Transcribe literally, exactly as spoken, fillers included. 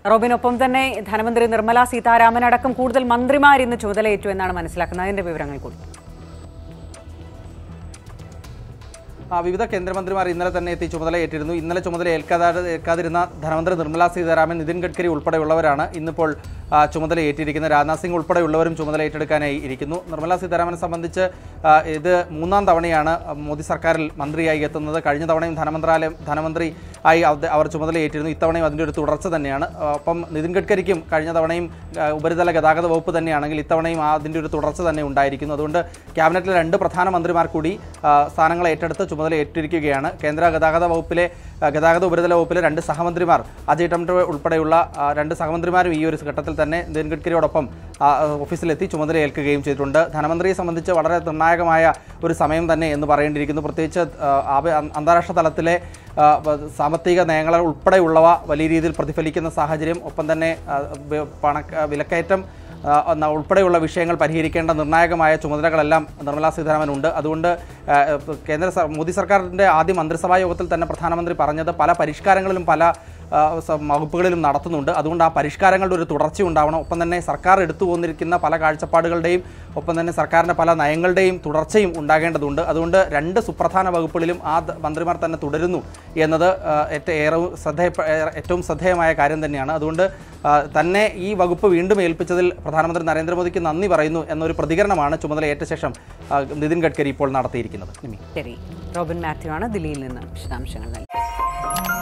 റോബിനൊപ്പം തന്നെ ധനമന്ത്രി നിർമ്മല സീതാരാമൻ അടക്കം കൂടുതൽ മന്ത്രിമാർ ഇന്ന് ചുമതലയേറ്റു എന്നാണ് മനസ്സിലാക്കുന്നത്. അതിന്റെ വിവരങ്ങൾ കൂടി. വിവിധ കേന്ദ്രമന്ത്രിമാർ ഇന്നലെ തന്നെ എത്തി ചുമതല ഏറ്റിരുന്നു. ഇന്നലെ ചുമതല ഏൽക്കാതെ ഏൽക്കാതിരുന്ന ധനമന്ത്രി നിർമ്മല സീതാരാമൻ, നിതിൻ ഗഡ്കരി ഉൾപ്പെടെയുള്ളവരാണ് ഇന്നിപ്പോൾ ചുമതല ഏറ്റിരിക്കുന്നത്. രാജ്നാഥ് സിംഗ് ഉൾപ്പെടെയുള്ളവരും ചുമതല ഏറ്റെടുക്കാനായി ഇരിക്കുന്നു. നിർമ്മല സീതാരാമനെ സംബന്ധിച്ച് ഇത് മൂന്നാം തവണയാണ് മോദി സർക്കാരിൽ മന്ത്രിയായി എത്തുന്നത്. കഴിഞ്ഞ തവണയും ധനമന്ത്രാലയം ധനമന്ത്രി ആയി അവർ ചുമതല ഏറ്റിരുന്നു. ഇത്തവണയും അതിൻ്റെ ഒരു തുടർച്ച തന്നെയാണ്. ഒപ്പം നിതിൻ ഗഡ്കരിക്കും കഴിഞ്ഞ തവണയും ഉപരിതല ഗതാഗത വകുപ്പ് തന്നെയാണെങ്കിൽ ഇത്തവണയും അതിൻ്റെ ഒരു തുടർച്ച തന്നെ ഉണ്ടായിരിക്കുന്നു. അതുകൊണ്ട് ക്യാബിനറ്റിലെ രണ്ട് പ്രധാന മന്ത്രിമാർ കൂടി സ്ഥാനങ്ങൾ ഏറ്റെടുത്ത് ചുമതല ഏറ്റിരിക്കുകയാണ്. കേന്ദ്ര ഗതാഗത വകുപ്പിലെ ഗതാഗത ഉപരിതല വകുപ്പിലെ രണ്ട് സഹമന്ത്രിമാർ അജയ് ടംടൺ ഉൾപ്പെടെയുള്ള രണ്ട് സഹമന്ത്രിമാരും ഈ ഒരു ഘട്ടത്തിൽ തന്നെ നിതിൻ ഗഡ്കരിയോടൊപ്പം ഓഫീസിലെത്തി ചുമതല ഏൽക്കുകയും ചെയ്തിട്ടുണ്ട്. ധനമന്ത്രിയെ സംബന്ധിച്ച് വളരെ നിർണായകമായ ഒരു സമയം തന്നെ എന്ന് പറയേണ്ടിയിരിക്കുന്നു. പ്രത്യേകിച്ച് അന്താരാഷ്ട്ര തലത്തിലെ സാമ്പത്തിക നയങ്ങൾ ഉൾപ്പെടെയുള്ളവ വലിയ രീതിയിൽ പ്രതിഫലിക്കുന്ന സാഹചര്യം, ഒപ്പം തന്നെ പണ വിലക്കയറ്റം ഉൾപ്പെടെയുള്ള വിഷയങ്ങൾ പരിഹരിക്കേണ്ട നിർണായകമായ ചുമതലകളെല്ലാം നിർമ്മലാ സീതാരാമൻ ഉണ്ട്. അതുകൊണ്ട് കേന്ദ്ര മോദി സർക്കാരിൻ്റെ ആദ്യ മന്ത്രിസഭാ യോഗത്തിൽ തന്നെ പ്രധാനമന്ത്രി പറഞ്ഞത് പല പരിഷ്കാരങ്ങളിലും പല വകുപ്പുകളിലും നടത്തുന്നുണ്ട്. അതുകൊണ്ട് ആ പരിഷ്കാരങ്ങളുടെ ഒരു തുടർച്ച ഉണ്ടാവണം. ഒപ്പം തന്നെ സർക്കാർ എടുത്തു പോന്നിരിക്കുന്ന പല കാഴ്ചപ്പാടുകളുടെയും ഒപ്പം തന്നെ സർക്കാരിൻ്റെ പല നയങ്ങളുടെയും തുടർച്ചയും ഉണ്ടാകേണ്ടതുണ്ട്. അതുകൊണ്ട് രണ്ട് സുപ്രധാന വകുപ്പുകളിലും ആ മന്ത്രിമാർ തന്നെ തുടരുന്നു എന്നത് ഏറെ ശ്രദ്ധേയ ഏറ്റവും ശ്രദ്ധേയമായ കാര്യം തന്നെയാണ്. അതുകൊണ്ട് തന്നെ ഈ വകുപ്പ് വീണ്ടും ഏൽപ്പിച്ചതിൽ പ്രധാനമന്ത്രി നരേന്ദ്രമോദിക്ക് നന്ദി പറയുന്നു എന്നൊരു പ്രതികരണമാണ് ചുമതലയേറ്റ ശേഷം നിതിൻ ഗഡ്കരി ഇപ്പോൾ നടത്തിയിരിക്കുന്നത്. ശരി, റോബിൻ മാത്യു ആണ് ദില്ലിയിൽ നിന്ന് വിശദാംശങ്ങൾ നൽകി.